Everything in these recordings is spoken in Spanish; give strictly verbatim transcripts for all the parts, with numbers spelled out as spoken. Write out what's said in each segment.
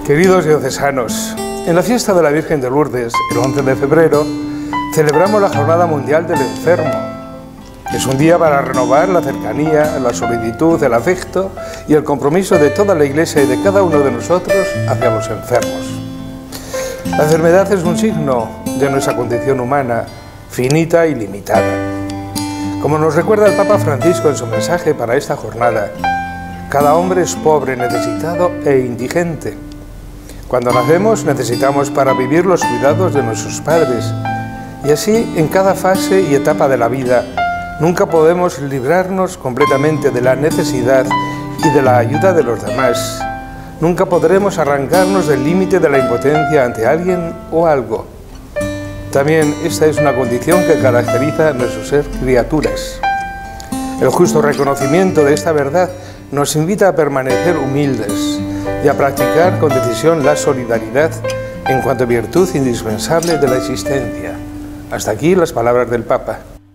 Queridos diocesanos, en la fiesta de la Virgen de Lourdes, el once de febrero, celebramos la Jornada Mundial del Enfermo. Es un día para renovar la cercanía, la solicitud, el afecto y el compromiso de toda la Iglesia y de cada uno de nosotros hacia los enfermos. La enfermedad es un signo de nuestra condición humana, finita y limitada. Como nos recuerda el Papa Francisco en su mensaje para esta jornada, cada hombre es pobre, necesitado e indigente. Cuando nacemos necesitamos para vivir los cuidados de nuestros padres, y así en cada fase y etapa de la vida nunca podemos librarnos completamente de la necesidad y de la ayuda de los demás. Nunca podremos arrancarnos del límite de la impotencia ante alguien o algo. También esta es una condición que caracteriza a nuestro ser criaturas. El justo reconocimiento de esta verdad nos invita a permanecer humildes y a practicar con decisión la solidaridad en cuanto virtud indispensable de la existencia. Hasta aquí las palabras del Papa.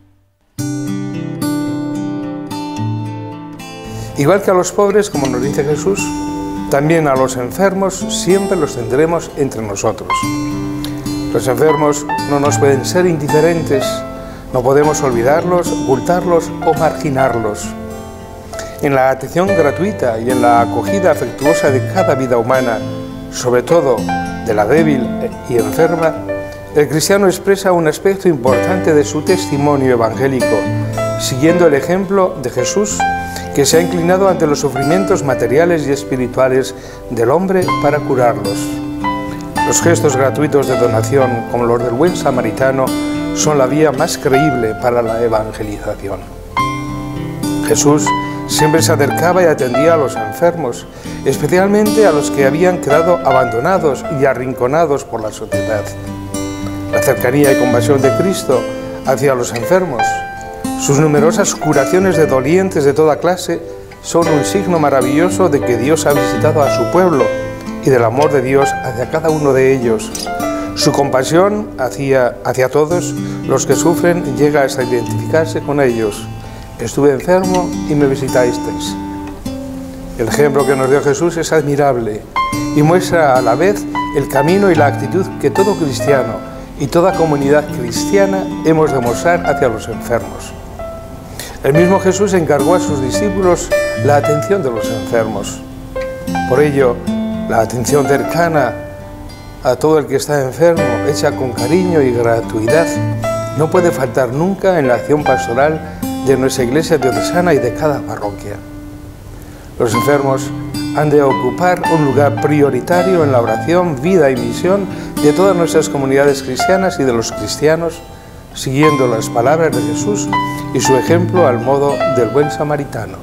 Igual que a los pobres, como nos dice Jesús, también a los enfermos siempre los tendremos entre nosotros. Los enfermos no nos pueden ser indiferentes, no podemos olvidarlos, ocultarlos o marginarlos. En la atención gratuita y en la acogida afectuosa de cada vida humana, sobre todo de la débil y enferma, el cristiano expresa un aspecto importante de su testimonio evangélico, siguiendo el ejemplo de Jesús, que se ha inclinado ante los sufrimientos materiales y espirituales del hombre para curarlos. Los gestos gratuitos de donación, como los del buen samaritano, son la vía más creíble para la evangelización. Jesús siempre se acercaba y atendía a los enfermos, especialmente a los que habían quedado abandonados y arrinconados por la sociedad. La cercanía y compasión de Cristo hacia los enfermos, sus numerosas curaciones de dolientes de toda clase, son un signo maravilloso de que Dios ha visitado a su pueblo y del amor de Dios hacia cada uno de ellos. Su compasión hacia, hacia todos los que sufren llega hasta identificarse con ellos. Estuve enfermo y me visitasteis. El ejemplo que nos dio Jesús es admirable y muestra a la vez el camino y la actitud que todo cristiano y toda comunidad cristiana hemos de mostrar hacia los enfermos. El mismo Jesús encargó a sus discípulos la atención de los enfermos. Por ello, la atención cercana a todo el que está enfermo, hecha con cariño y gratuidad, no puede faltar nunca en la acción pastoral de nuestra Iglesia diocesana y de cada parroquia. Los enfermos han de ocupar un lugar prioritario en la oración, vida y misión de todas nuestras comunidades cristianas y de los cristianos, siguiendo las palabras de Jesús y su ejemplo al modo del buen samaritano.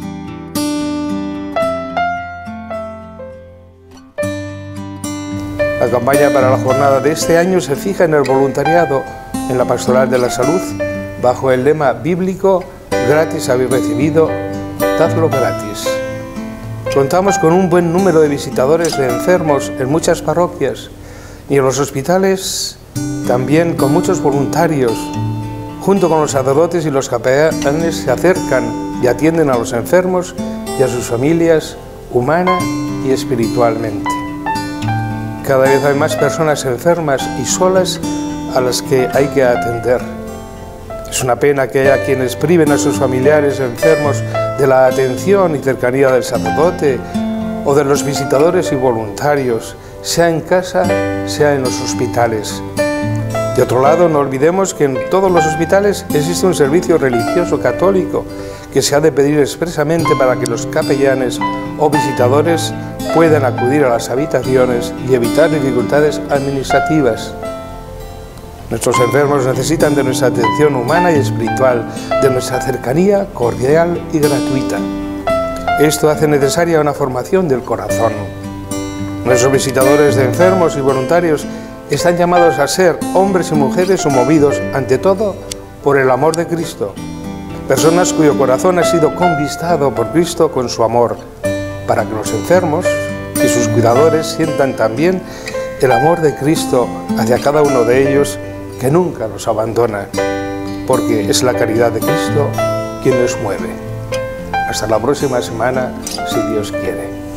La campaña para la jornada de este año se fija en el voluntariado en la pastoral de la salud, bajo el lema bíblico «Gratis habéis recibido, dadlo gratis». Contamos con un buen número de visitadores de enfermos en muchas parroquias y en los hospitales también con muchos voluntarios. Junto con los sacerdotes y los capellanes se acercan y atienden a los enfermos y a sus familias humana y espiritualmente. Cada vez hay más personas enfermas y solas a las que hay que atender. Es una pena que haya quienes priven a sus familiares enfermos de la atención y cercanía del sacerdote o de los visitadores y voluntarios, sea en casa, sea en los hospitales. De otro lado, no olvidemos que en todos los hospitales existe un servicio religioso católico que se ha de pedir expresamente para que los capellanes o visitadores puedan acudir a las habitaciones y evitar dificultades administrativas. Nuestros enfermos necesitan de nuestra atención humana y espiritual, de nuestra cercanía cordial y gratuita. Esto hace necesaria una formación del corazón. Nuestros visitadores de enfermos y voluntarios están llamados a ser hombres y mujeres movidos, ante todo, por el amor de Cristo. Personas cuyo corazón ha sido conquistado por Cristo con su amor, para que los enfermos y sus cuidadores sientan también el amor de Cristo hacia cada uno de ellos, que nunca los abandona, porque es la caridad de Cristo quien les mueve. Hasta la próxima semana, si Dios quiere.